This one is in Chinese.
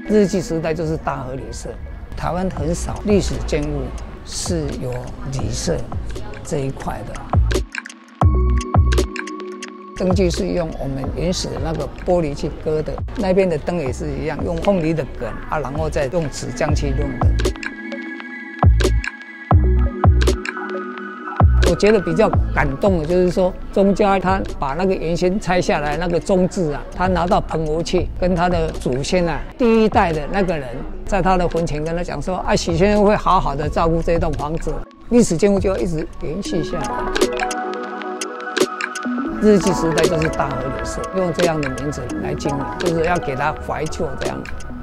日据时代就是大和旅社，台湾很少历史建物是有旅社这一块的。灯具是用我们原始的那个玻璃去割的，那边的灯也是一样，用凤梨的梗啊，然后再用纸浆去弄的。我觉得比较感动的就是说，钟家他把那个原先拆下来那个钟字啊，他拿到澎湖去，跟他的祖先啊，第一代的那个人，在他的坟前跟他讲说，啊，许先生会好好的照顾这栋房子，历史建筑就要一直延续下来。日据时代就是大和旅社，用这样的名字来经营，就是要给他怀旧这样。